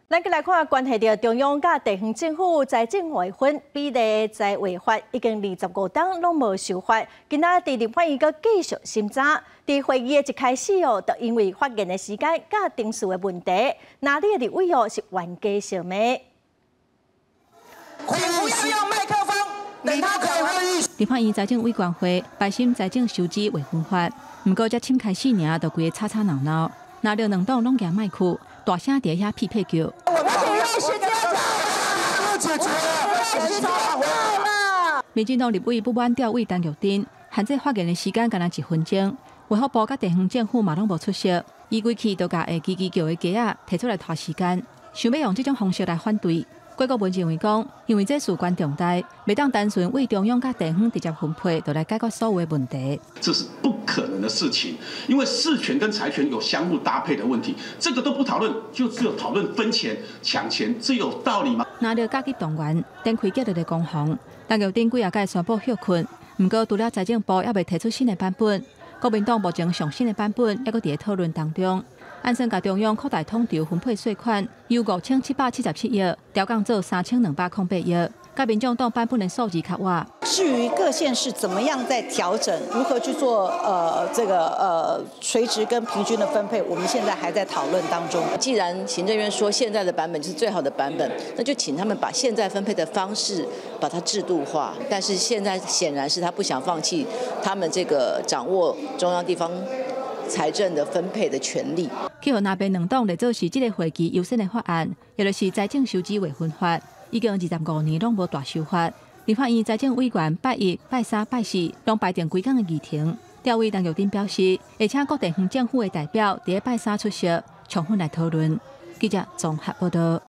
咱再来看关系到中央甲地方政府财政划分比例在违法，已经25档拢无受罚。今仔日立法院阁继续审查，伫会议的一开始就因为发言的时间甲定数的问题，哪里的立委是冤家相骂。 不要用麦克风，等他开会议。 立法院财政委员会摆审财政收支违分法，不过才签开始尔，就规个吵吵闹闹，哪料两党拢举麦克，大声伫遐匹配叫。 我们体育时间到，解决，时间到了。 民进党立委不满调委陈玉珍限制发言的时间，敢若1分钟。卫福部甲地方政府嘛拢无出席，伊规气就甲会叽叽叫的鸡仔提出来拖时间，想要用这种方式来反对。国民认为讲，因为这事关重大，袂当单纯为中央甲地方直接分配，就来解决所有的问题。 这是不可能的事情，因为事权跟财权有相互搭配的问题，这个都不讨论，就只有讨论分钱、抢钱，这有道理吗？ 哪料甲级动员展开激烈的攻防，陈玉珍几下宣布休困，不过除了财政部还未提出新的版本，国民党目前上新的版本还阁伫讨论当中。按算甲中央扩大统筹分配税款，由5777亿调降做3208亿，甲民众党版本的数字较歪。 至于各县市怎么样在调整，如何去做垂直跟平均的分配，我们现在还在讨论当中。 既然行政院说现在的版本是最好的版本，那就请他们把现在分配的方式把它制度化。但是现在显然是他不想放弃他们这个掌握中央地方财政的分配的权利。 去互那边两党来做是这个会期优先的法案，也就是财政收支违分法，已经25年拢无大修法。立法院财政委员拜一、拜三、拜四拢排定几天的议程。调委陈玉珍表示，会请各地方政府的代表伫拜三出席，充分来讨论。记者综合报道。